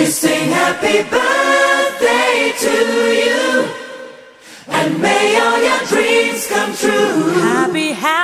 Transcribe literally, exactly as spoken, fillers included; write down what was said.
We sing happy birthday to you, and may all your dreams come true. Happy, happy